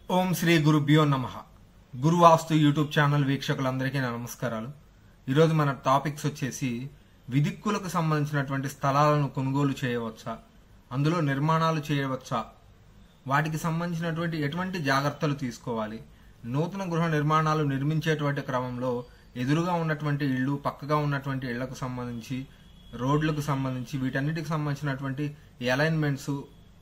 ఓం శ్రీ గురుభ్యో నమః. గురువాస్తు YouTube channel వీక్షకులందరికీ నా నమస్కారాలు. ఈరోజు మన టాపిక్స్ వచ్చేసి విదిక్కులకు సంబంధించినటువంటి స్థలాలను కొనుగోలు చేయవచ్చా, అందులో నిర్మాణాలు చేయవచ్చా, వాటికి సంబంధించినటువంటి ఎటువంటి జాగ్రత్తలు తీసుకోవాలి, నూతన గృహ నిర్మాణాలు నిర్మించేటువంటి క్రమంలో ఎదురుగా ఉన్నటువంటి ఇళ్ళు, పక్కగా ఉన్నటువంటి ఇళ్లకు సంబంధించి, రోడ్లకు సంబంధించి, వీటన్నిటికి సంబంధించినటువంటి అలైన్మెంట్స్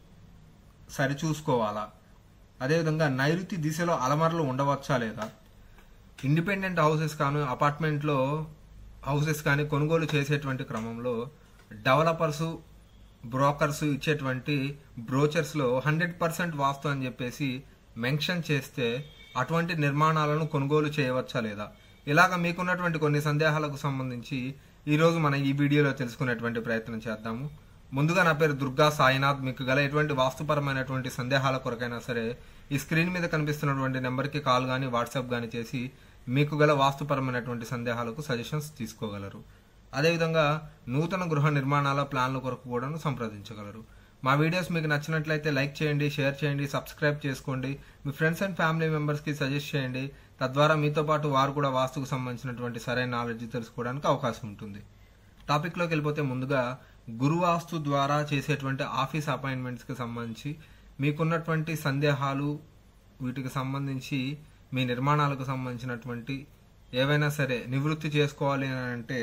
సరిచూసుకోవాలా, అదేవిధంగా నైరుతి దిశలో అలమరలు ఉండవచ్చా లేదా, ఇండిపెండెంట్ హౌసెస్ కానీ అపార్ట్మెంట్లో హౌసెస్ కానీ కొనుగోలు చేసేటువంటి క్రమంలో డెవలపర్స్, బ్రోకర్స్ ఇచ్చేటువంటి బ్రోచర్స్లో 100% వాస్తు అని చెప్పేసి మెన్షన్ చేస్తే అటువంటి నిర్మాణాలను కొనుగోలు చేయవచ్చా లేదా, ఇలాగ మీకున్నటువంటి కొన్ని సందేహాలకు సంబంధించి ఈరోజు మనం ఈ వీడియోలో తెలుసుకునేటువంటి ప్రయత్నం చేద్దాము. ముందుగా నా పేరు దుర్గా సాయినాథ్. మీకు గల ఎటువంటి వాస్తుపరమైనటువంటి సందేహాల కొరకైనా సరే ఈ స్క్రీన్ మీద కనిపిస్తున్నటువంటి నెంబర్కి కాల్ కానీ వాట్సాప్ కానీ చేసి మీకు గల వాస్తుపరమైనటువంటి సందేహాలకు సజెషన్స్ తీసుకోగలరు. అదేవిధంగా నూతన గృహ నిర్మాణాల ప్లాన్ల కొరకు కూడా సంప్రదించగలరు. మా వీడియోస్ మీకు నచ్చినట్లయితే లైక్ చేయండి, షేర్ చేయండి, సబ్స్క్రైబ్ చేసుకోండి, మీ ఫ్రెండ్స్ అండ్ ఫ్యామిలీ మెంబర్స్కి సజెస్ట్ చేయండి. తద్వారా మీతో పాటు వారు కూడా వాస్తుకు సంబంధించినటువంటి సరైన నాలెడ్జ్ తెలుసుకోవడానికి అవకాశం ఉంటుంది. టాపిక్లోకి వెళ్ళిపోతే ముందుగా గురువాస్తు ద్వారా చేసేటువంటి ఆఫీస్ అపాయింట్మెంట్స్కి సంబంధించి మీకున్నటువంటి సందేహాలు, వీటికి సంబంధించి మీ నిర్మాణాలకు సంబంధించినటువంటి ఏవైనా సరే నివృత్తి చేసుకోవాలి అని అంటే,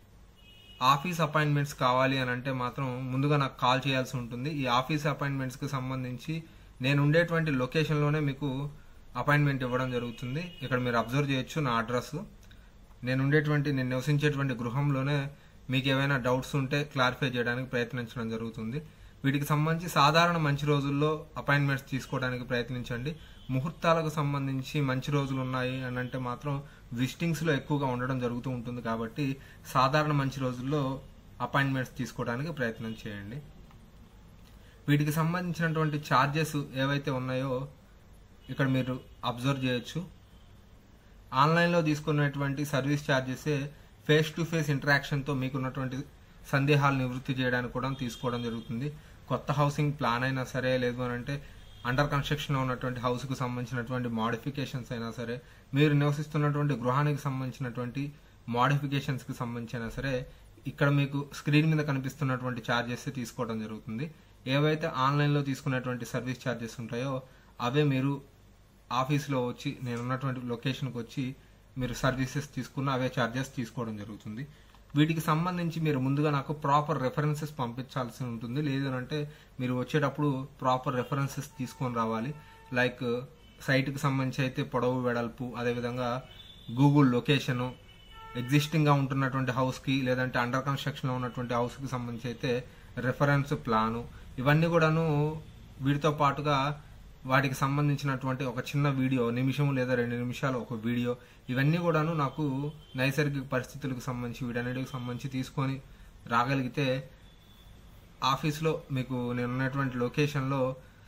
ఆఫీస్ అపాయింట్మెంట్స్ కావాలి అని అంటే మాత్రం ముందుగా నాకు కాల్ చేయాల్సి ఉంటుంది. ఈ ఆఫీస్ అపాయింట్మెంట్స్కి సంబంధించి నేను ఉండేటువంటి లొకేషన్లోనే మీకు అపాయింట్మెంట్ ఇవ్వడం జరుగుతుంది. ఇక్కడ మీరు అబ్జర్వ్ చేయొచ్చు నా అడ్రస్. నేను నివసించేటువంటి గృహంలోనే మీకు ఏవైనా డౌట్స్ ఉంటే క్లారిఫై చేయడానికి ప్రయత్నించడం జరుగుతుంది. వీటికి సంబంధించి సాధారణ మంచి రోజుల్లో అపాయింట్మెంట్స్ తీసుకోవడానికి ప్రయత్నించండి. ముహూర్తాలకు సంబంధించి మంచి రోజులు ఉన్నాయి అని అంటే మాత్రం విజిటింగ్స్లో ఎక్కువగా ఉండడం జరుగుతూ ఉంటుంది. కాబట్టి సాధారణ మంచి రోజుల్లో అపాయింట్మెంట్స్ తీసుకోవడానికి ప్రయత్నం చేయండి. వీటికి సంబంధించినటువంటి ఛార్జెస్ ఏవైతే ఉన్నాయో ఇక్కడ మీరు అబ్జర్వ్ చేయొచ్చు. ఆన్లైన్లో తీసుకున్నటువంటి సర్వీస్ ఛార్జెసే ఫేస్ టు ఫేస్ ఇంటరాక్షన్తో మీకున్నటువంటి సందేహాలు నివృత్తి చేయడానికి కూడా తీసుకోవడం జరుగుతుంది. కొత్త హౌసింగ్ ప్లాన్ అయినా సరే, లేదు అని అంటే అండర్ కన్స్ట్రక్షన్లో ఉన్నటువంటి హౌస్కు సంబంధించినటువంటి మోడిఫికేషన్స్ అయినా సరే, మీరు నివసిస్తున్నటువంటి గృహానికి సంబంధించినటువంటి మోడిఫికేషన్స్కి సంబంధించి అయినా సరే, ఇక్కడ మీకు స్క్రీన్ మీద కనిపిస్తున్నటువంటి ఛార్జెస్ తీసుకోవడం జరుగుతుంది. ఏవైతే ఆన్లైన్లో తీసుకున్నటువంటి సర్వీస్ ఛార్జెస్ ఉంటాయో అవే మీరు ఆఫీస్లో వచ్చి, నేనున్నటువంటి లొకేషన్కి వచ్చి మీరు సర్వీసెస్ తీసుకున్న అవే ఛార్జెస్ తీసుకోవడం జరుగుతుంది. వీటికి సంబంధించి మీరు ముందుగా నాకు ప్రాపర్ రెఫరెన్సెస్ పంపించాల్సి ఉంటుంది. లేదు అంటే మీరు వచ్చేటప్పుడు ప్రాపర్ రెఫరెన్సెస్ తీసుకొని రావాలి. లైక్ సైట్కి సంబంధించి అయితే పొడవు, వెడల్పు, అదేవిధంగా గూగుల్ లొకేషను, ఎగ్జిస్టింగ్గా ఉంటున్నటువంటి హౌస్కి లేదంటే అండర్ కన్స్ట్రక్షన్లో ఉన్నటువంటి హౌస్కి సంబంధించి అయితే రెఫరెన్స్ ప్లాను, ఇవన్నీ కూడాను వీటితో పాటుగా వాటికి సంబంధించినటువంటి ఒక చిన్న వీడియో, నిమిషం లేదా 2 నిమిషాలు ఒక వీడియో, ఇవన్నీ కూడాను నాకు నైసర్గిక పరిస్థితులకు సంబంధించి వీటన్నిటికి సంబంధించి తీసుకొని రాగలిగితే ఆఫీస్లో మీకు నేను ఉన్నటువంటి లొకేషన్లో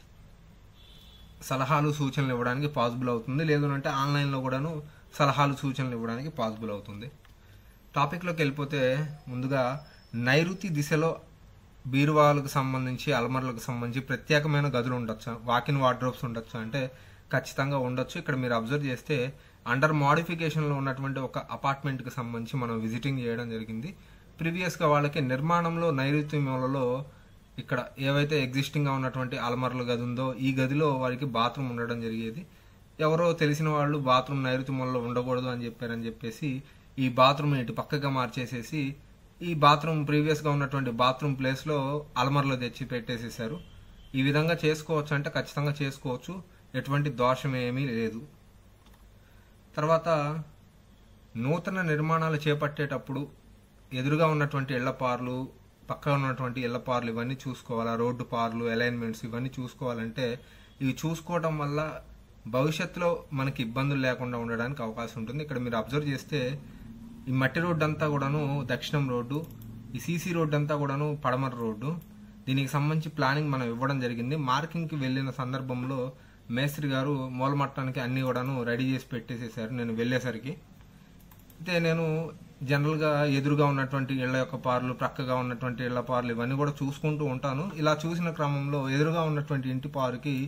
సలహాలు, సూచనలు ఇవ్వడానికి పాసిబుల్ అవుతుంది. లేదు అంటే ఆన్లైన్లో కూడాను సలహాలు, సూచనలు ఇవ్వడానికి పాసిబుల్ అవుతుంది. టాపిక్లోకి వెళ్ళిపోతే ముందుగా నైరుతి దిశలో బీరువాలకు సంబంధించి, అల్మర్లకు సంబంధించి ప్రత్యేకమైన గదులు ఉండొచ్చా, వాకిన్ వార్డ్రోబ్స్ ఉండొచ్చా అంటే ఖచ్చితంగా ఉండొచ్చు. ఇక్కడ మీరు అబ్జర్వ్ చేస్తే అండర్ మోడిఫికేషన్లో ఉన్నటువంటి ఒక అపార్ట్మెంట్కి సంబంధించి మనం విజిటింగ్ చేయడం జరిగింది. ప్రీవియస్గా వాళ్ళకి నిర్మాణంలో నైరుతి మూలలో ఇక్కడ ఏవైతే ఎగ్జిస్టింగ్గా ఉన్నటువంటి అల్మర్ల గది ఉందో ఈ గదిలో వారికి బాత్రూమ్ ఉండడం జరిగేది. ఎవరో తెలిసిన వాళ్ళు బాత్రూమ్ నైరుతి మూలలో ఉండకూడదు అని చెప్పేసి ఈ బాత్రూమ్ ఇటు పక్కగా మార్చేసేసి ఈ బాత్రూమ్ ప్రీవియస్గా ఉన్నటువంటి బాత్రూమ్ ప్లేస్లో అల్మర్లో తెచ్చి పెట్టేసేసారు. ఈ విధంగా చేసుకోవచ్చు అంటే ఖచ్చితంగా చేసుకోవచ్చు, ఎటువంటి దోషం ఏమీ లేదు. తర్వాత నూతన నిర్మాణాలు చేపట్టేటప్పుడు ఎదురుగా ఉన్నటువంటి ఇళ్లపార్లు, పక్కన ఉన్నటువంటి ఇళ్లపార్లు ఇవన్నీ చూసుకోవాలా, రోడ్డు పార్లు, అలైన్మెంట్స్ ఇవన్నీ చూసుకోవాలంటే ఇవి చూసుకోవడం వల్ల భవిష్యత్తులో మనకి ఇబ్బందులు లేకుండా ఉండడానికి అవకాశం ఉంటుంది. ఇక్కడ మీరు అబ్జర్వ్ చేస్తే ఈ మట్టి రోడ్డు అంతా కూడాను దక్షిణం రోడ్డు, ఈ సీసీ రోడ్డు అంతా కూడాను పడమర రోడ్డు. దీనికి సంబంధించి ప్లానింగ్ మనం ఇవ్వడం జరిగింది. మార్కింగ్కి వెళ్ళిన సందర్భంలో మేస్త్రి గారు మూలమట్టానికి అన్నీ కూడాను రెడీ చేసి పెట్టేసేసారు నేను వెళ్ళేసరికి. అయితే నేను జనరల్గా ఎదురుగా ఉన్నటువంటి ఇళ్ల యొక్క పార్లు, ప్రక్కగా ఉన్నటువంటి ఇళ్ల పార్లు ఇవన్నీ కూడా చూసుకుంటూ ఉంటాను. ఇలా చూసిన క్రమంలో ఎదురుగా ఉన్నటువంటి ఇంటి పారుకి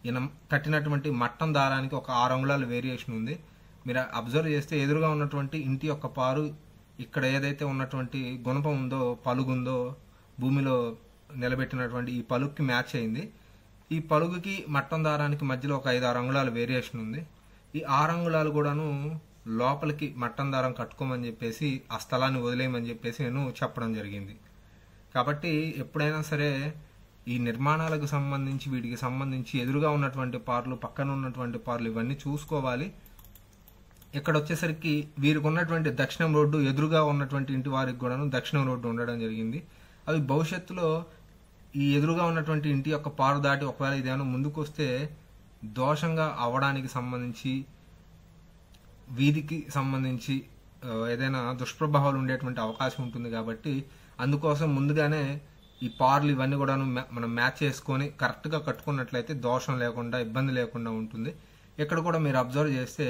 ఈయన కట్టినటువంటి మట్టం దారానికి ఒక 6 అంగుళాల వేరియేషన్ ఉంది. మీరు అబ్జర్వ్ చేస్తే ఎదురుగా ఉన్నటువంటి ఇంటి యొక్క పారు ఇక్కడ ఏదైతే ఉన్నటువంటి గుణపం ఉందో, పలుగుందో, భూమిలో నిలబెట్టినటువంటి ఈ పలుగుకి మ్యాచ్ అయింది. ఈ పలుగుకి మట్టం దారానికి మధ్యలో ఒక 5-6 అంగుళాల వేరియేషన్ ఉంది. ఈ 6 అంగుళాలు కూడాను లోపలికి మట్టం దారం కట్టుకోమని చెప్పేసి ఆ స్థలాన్ని వదిలేయమని చెప్పేసి నేను చెప్పడం జరిగింది. కాబట్టి ఎప్పుడైనా సరే ఈ నిర్మాణాలకు సంబంధించి, వీటికి సంబంధించి ఎదురుగా ఉన్నటువంటి పార్లు, పక్కన ఉన్నటువంటి పార్లు ఇవన్నీ చూసుకోవాలి. ఇక్కడ వచ్చేసరికి వీరికి ఉన్నటువంటి దక్షిణం రోడ్డు, ఎదురుగా ఉన్నటువంటి ఇంటి వారికి కూడాను దక్షిణం రోడ్డు ఉండడం జరిగింది. అవి భవిష్యత్తులో ఈ ఎదురుగా ఉన్నటువంటి ఇంటి యొక్క పారు దాటి ఒకవేళ ఇదేమైనా ముందుకు వస్తే దోషంగా అవ్వడానికి సంబంధించి, వీధికి సంబంధించి ఏదైనా దుష్ప్రభావాలు ఉండేటువంటి అవకాశం ఉంటుంది. కాబట్టి అందుకోసం ముందుగానే ఈ పార్లు ఇవన్నీ కూడా మనం మ్యాచ్ చేసుకొని కరెక్ట్గా కట్టుకున్నట్లయితే దోషం లేకుండా, ఇబ్బంది లేకుండా ఉంటుంది. ఇక్కడ కూడా మీరు అబ్జర్వ్ చేస్తే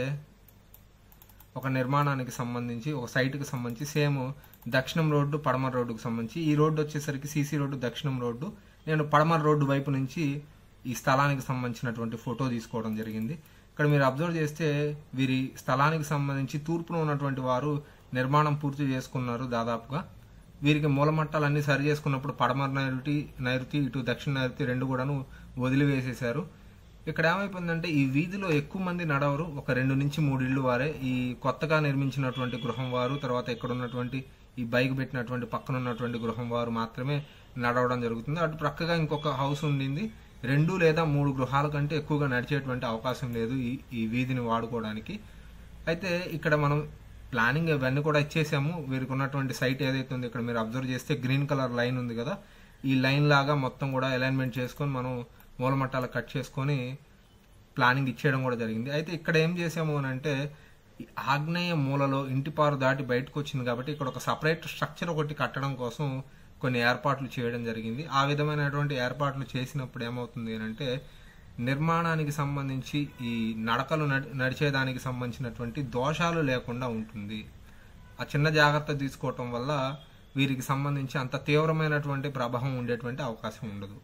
ఒక నిర్మాణానికి సంబంధించి, ఒక సైట్కి సంబంధించి సేమ్ దక్షిణం రోడ్డు, పడమర రోడ్డుకు సంబంధించి ఈ రోడ్డు వచ్చేసరికి సీసీ రోడ్డు, దక్షిణం రోడ్డు. నేను పడమర రోడ్డు వైపు నుంచి ఈ స్థలానికి సంబంధించినటువంటి ఫోటో తీసుకోవడం జరిగింది. ఇక్కడ మీరు అబ్జర్వ్ చేస్తే వీరి స్థలానికి సంబంధించి తూర్పున ఉన్నటువంటి వారు నిర్మాణం పూర్తి చేసుకున్నారు దాదాపుగా. వీరికి మూలమట్టాలన్నీ సరి చేసుకున్నప్పుడు పడమర నైరుతి, ఇటు దక్షిణ నైరుతి రెండు కూడాను వదిలివేసేశారు. ఇక్కడ ఏమైపోయిందంటే ఈ వీధిలో ఎక్కువ మంది నడవరు, ఒక 2 నుంచి 3 ఇళ్ళు వారే. ఈ కొత్తగా నిర్మించినటువంటి గృహం వారు, తర్వాత ఇక్కడ ఉన్నటువంటి ఈ బైక్ పెట్టినటువంటి పక్కన ఉన్నటువంటి గృహం వారు మాత్రమే నడవడం జరుగుతుంది. అటు ప్రక్కగా ఇంకొక హౌస్ ఉండింది. 2 లేదా 3 గృహాల కంటే ఎక్కువగా నడిచేటువంటి అవకాశం లేదు ఈ వీధిని వాడుకోవడానికి. అయితే ఇక్కడ మనం ప్లానింగ్ ఇవన్నీ కూడా ఇచ్చేసాము. వీరికి ఉన్నటువంటి సైట్ ఏదైతే ఉందో ఇక్కడ మీరు అబ్జర్వ్ చేస్తే గ్రీన్ కలర్ లైన్ ఉంది కదా, ఈ లైన్ లాగా మొత్తం కూడా అలైన్మెంట్ చేసుకొని మనం మూలమట్టాలు కట్ చేసుకొని ప్లానింగ్ ఇచ్చేయడం కూడా జరిగింది. అయితే ఇక్కడ ఏం చేసాము అని అంటే, ఆగ్నేయ మూలలో ఇంటి పారు దాటి బయటకు వచ్చింది కాబట్టి ఇక్కడ ఒక సపరేట్ స్ట్రక్చర్ ఒకటి కట్టడం కోసం కొన్ని ఏర్పాట్లు చేయడం జరిగింది. ఆ విధమైనటువంటి ఏర్పాట్లు చేసినప్పుడు ఏమవుతుంది అని అంటే, నిర్మాణానికి సంబంధించి ఈ నడకలు నడిచేదానికి సంబంధించినటువంటి దోషాలు లేకుండా ఉంటుంది. ఆ చిన్న జాగ్రత్త తీసుకోవటం వల్ల వీరికి సంబంధించి అంత తీవ్రమైనటువంటి ప్రభావం ఉండేటువంటి అవకాశం ఉండదు.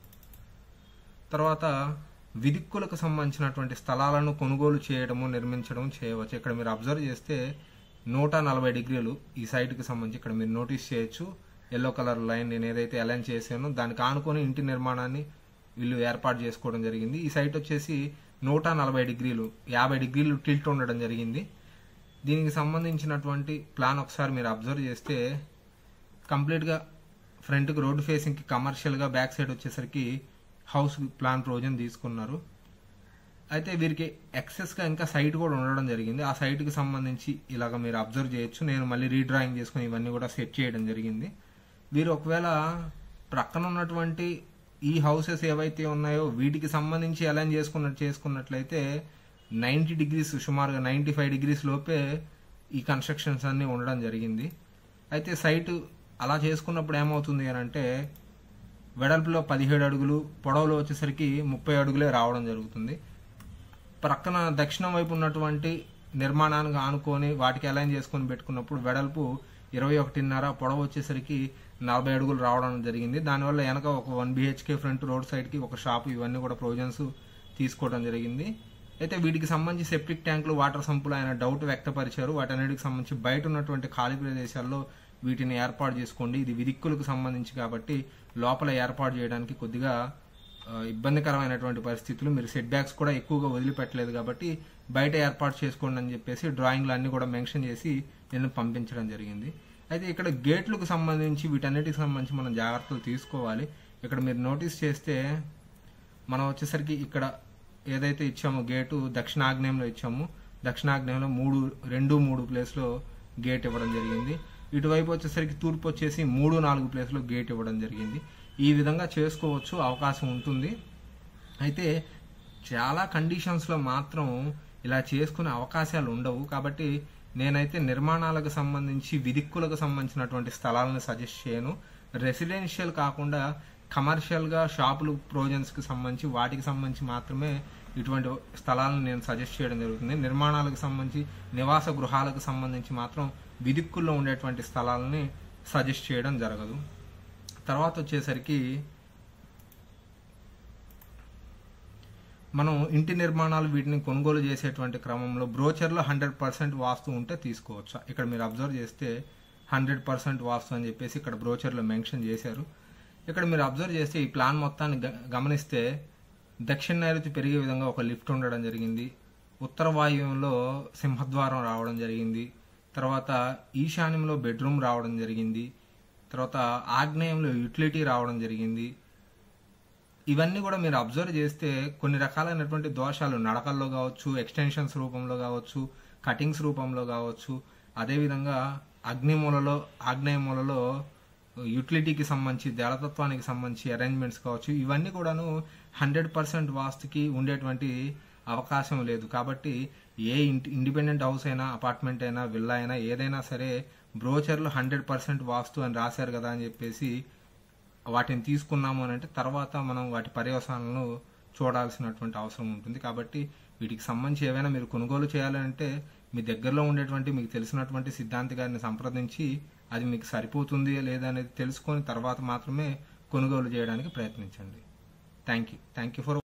తర్వాత విదిక్కులకు సంబంధించినటువంటి స్థలాలను కొనుగోలు చేయడము, నిర్మించడం చేయవచ్చు. ఇక్కడ మీరు అబ్జర్వ్ చేస్తే 140 డిగ్రీలు ఈ సైట్కి సంబంధించి ఇక్కడ మీరు నోటీస్ చేయొచ్చు. ఎల్లో కలర్ లైన్ నేను ఏదైతే అలైన్ చేశానో దానికి ఆనుకొని ఇంటి నిర్మాణాన్ని వీళ్ళు ఏర్పాటు చేసుకోవడం జరిగింది. ఈ సైట్ వచ్చేసి 140 డిగ్రీలు, 50 డిగ్రీలు టిల్ట్ ఉండడం జరిగింది. దీనికి సంబంధించినటువంటి ప్లాన్ ఒకసారి మీరు అబ్జర్వ్ చేస్తే కంప్లీట్గా ఫ్రంట్కి రోడ్డు ఫేసింగ్కి కమర్షియల్గా, బ్యాక్ సైడ్ వచ్చేసరికి హౌస్ ప్లాన్ ప్రొవిజన్ తీసుకున్నారు. అయితే వీరికి ఎక్సెస్గా ఇంకా సైట్ కూడా ఉండడం జరిగింది. ఆ సైట్కి సంబంధించి ఇలాగ మీరు అబ్జర్వ్ చేయొచ్చు. నేను మళ్ళీ రీడ్రాయింగ్ చేసుకుని ఇవన్నీ కూడా సెట్ చేయడం జరిగింది. వీరు ఒకవేళ ప్రక్కన ఉన్నటువంటి ఈ హౌసెస్ ఏవైతే ఉన్నాయో వీటికి సంబంధించి అలైన్ చేసుకున్నట్లయితే 90 డిగ్రీస్, సుమారుగా 95 డిగ్రీస్ లోపే ఈ కన్స్ట్రక్షన్స్ అన్నీ ఉండడం జరిగింది. అయితే సైటు అలా చేసుకున్నప్పుడు ఏమవుతుంది అని అంటే, వెడల్పులో 17 అడుగులు, పొడవులో వచ్చేసరికి 30 అడుగులే రావడం జరుగుతుంది. ప్రక్కన దక్షిణం వైపు ఉన్నటువంటి నిర్మాణానికి ఆనుకొని వాటికి అలైన్ చేసుకొని పెట్టుకున్నప్పుడు వెడల్పు 21.5, పొడవు వచ్చేసరికి 40 అడుగులు రావడం జరిగింది. దానివల్ల వెనక ఒక 1 BHK ఫ్రంట్ రోడ్ సైడ్కి ఒక షాపు, ఇవన్నీ కూడా ప్రొవిజన్స్ తీసుకోవడం జరిగింది. అయితే వీటికి సంబంధించి సెప్టిక్ ట్యాంకులు, వాటర్ సంపులు ఆయన డౌట్ వ్యక్తపరిచారు. వాటన్నిటికి సంబంధించి బయట ఉన్నటువంటి ఖాళీ ప్రదేశాల్లో వీటిని ఏర్పాటు చేసుకోండి. ఇది విదిక్కులకు సంబంధించి కాబట్టి లోపల ఏర్పాటు చేయడానికి కొద్దిగా ఇబ్బందికరమైనటువంటి పరిస్థితులు, మీరు సెట్ బ్యాక్స్ కూడా ఎక్కువగా వదిలిపెట్టలేదు కాబట్టి బయట ఏర్పాటు చేసుకోండి అని చెప్పేసి డ్రాయింగ్లు అన్నీ కూడా మెన్షన్ చేసి నేను పంపించడం జరిగింది. అయితే ఇక్కడ గేట్లకు సంబంధించి వీటన్నిటికి సంబంధించి మనం జాగ్రత్తలు తీసుకోవాలి. ఇక్కడ మీరు నోటీస్ చేస్తే మనం వచ్చేసరికి ఇక్కడ ఏదైతే ఇచ్చామో గేటు దక్షిణాగ్నేయంలో ఇచ్చాము. దక్షిణాగ్నేయంలో 2-3 ప్లేస్లో గేట్ ఇవ్వడం జరిగింది. ఇటువైపు వచ్చేసరికి తూర్పు వచ్చేసి 3-4 ప్లేస్లో గేట్ ఇవ్వడం జరిగింది. ఈ విధంగా చేసుకోవచ్చు, అవకాశం ఉంటుంది. అయితే చాలా కండిషన్స్లో మాత్రం ఇలా చేసుకునే అవకాశాలు ఉండవు. కాబట్టి నేనైతే నిర్మాణాలకు సంబంధించి విదిక్కులకు సంబంధించినటువంటి స్థలాలను సజెస్ట్ చేయను. రెసిడెన్షియల్ కాకుండా కమర్షియల్గా షాపులు, ప్రొవిజన్స్కి సంబంధించి వాటికి సంబంధించి మాత్రమే ఇటువంటి స్థలాలను నేను సజెస్ట్ చేయడం జరుగుతుంది. నిర్మాణాలకు సంబంధించి, నివాస గృహాలకు సంబంధించి మాత్రం విదిక్కుల్లో ఉండేటువంటి స్థలాలని సజెస్ట్ చేయడం జరగదు. తర్వాత వచ్చేసరికి మనం ఇంటి నిర్మాణాలు వీటిని కొనుగోలు చేసేటువంటి క్రమంలో బ్రోచర్లో 100% వాస్తు ఉంటే తీసుకోవచ్చా? ఇక్కడ మీరు అబ్జర్వ్ చేస్తే 100% వాస్తు అని చెప్పేసి ఇక్కడ బ్రోచర్లో మెన్షన్ చేశారు. ఇక్కడ మీరు అబ్జర్వ్ చేస్తే ఈ ప్లాన్ మొత్తాన్ని గమనిస్తే దక్షిణ నైరుతి పెరిగే విధంగా ఒక లిఫ్ట్ ఉండడం జరిగింది. ఉత్తర వాయువ్యంలో సింహద్వారం రావడం జరిగింది. తర్వాత ఈశాన్యంలో బెడ్రూమ్ రావడం జరిగింది. తర్వాత ఆగ్నేయంలో యూటిలిటీ రావడం జరిగింది. ఇవన్నీ కూడా మీరు అబ్జర్వ్ చేస్తే కొన్ని రకాలైనటువంటి దోషాలు నడకల్లో కావచ్చు, ఎక్స్టెన్షన్స్ రూపంలో కావచ్చు, కటింగ్స్ రూపంలో కావచ్చు, అదేవిధంగా ఆగ్నేయ మూలలో యూటిలిటీకి సంబంధించి దేవతత్వానికి సంబంధించి అరేంజ్మెంట్స్ కావచ్చు, ఇవన్నీ కూడాను 100% వాస్తుకి ఉండేటువంటి అవకాశం లేదు. కాబట్టి ఏ ఇండిపెండెంట్ హౌస్ అయినా, అపార్ట్మెంట్ అయినా, విల్లా అయినా, ఏదైనా సరే బ్రోచర్లో 100% వాస్తు అని రాశారు కదా అని చెప్పేసి వాటిని తీసుకున్నాము అని అంటే తర్వాత మనం వాటి పర్యవసానాలను చూడాల్సినటువంటి అవసరం ఉంటుంది. కాబట్టి వీటికి సంబంధించి ఏవైనా మీరు కొనుగోలు చేయాలంటే మీ దగ్గరలో ఉండేటువంటి మీకు తెలిసినటువంటి సిద్ధాంతి గారిని సంప్రదించి అది మీకు సరిపోతుంది లేదా అనేది తెలుసుకొని తర్వాత మాత్రమే కొనుగోలు చేయడానికి ప్రయత్నించండి. Thank you for